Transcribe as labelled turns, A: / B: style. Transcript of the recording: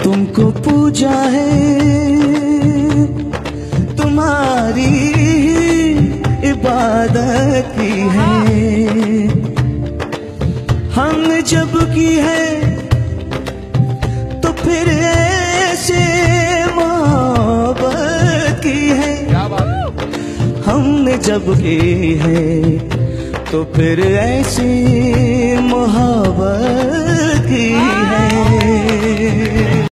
A: तुमको पूजा है, तुम्हारी इबादत की है। हमने जब की है तो फिर ऐसे मोहब्बत की है। हमने जब की है तो फिर ऐसी मोहब्बत की है।